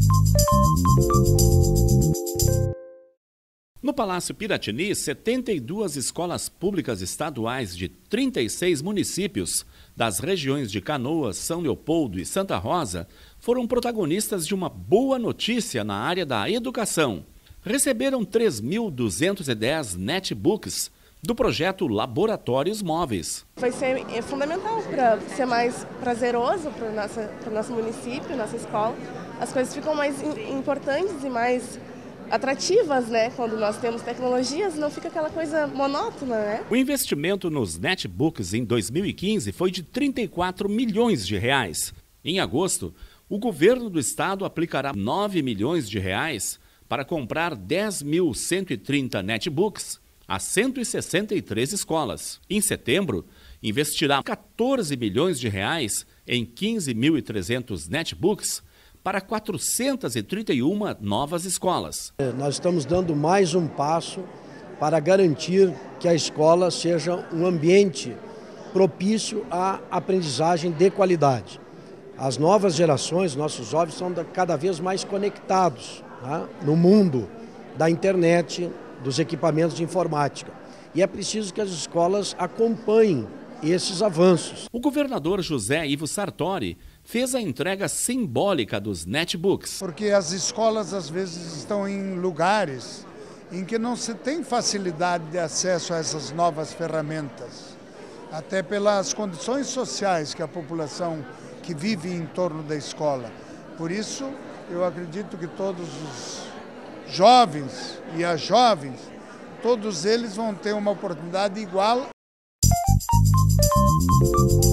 No Palácio Piratini, 72 escolas públicas estaduais de 36 municípios das regiões de Canoas, São Leopoldo e Santa Rosa foram protagonistas de uma boa notícia na área da educação. Receberam 3.210 netbooks do projeto Laboratórios Móveis. Vai ser fundamental para ser mais prazeroso para o nosso município, nossa escola. As coisas ficam mais importantes e mais atrativas, né? Quando nós temos tecnologias, não fica aquela coisa monótona, né? O investimento nos netbooks em 2015 foi de 34 milhões de reais. Em agosto, o governo do estado aplicará 9 milhões de reais para comprar 10.130 netbooks a 163 escolas. Em setembro, investirá 14 milhões de reais em 15.300 netbooks para 431 novas escolas. Nós estamos dando mais um passo para garantir que a escola seja um ambiente propício à aprendizagem de qualidade. As novas gerações, nossos jovens, são cada vez mais conectados, né, no mundo da internet, dos equipamentos de informática. E é preciso que as escolas acompanhem esses avanços. O governador José Ivo Sartori fez a entrega simbólica dos netbooks. Porque as escolas às vezes estão em lugares em que não se tem facilidade de acesso a essas novas ferramentas, até pelas condições sociais que a população que vive em torno da escola. Por isso, eu acredito que todos os jovens e as jovens, todos eles vão ter uma oportunidade igual.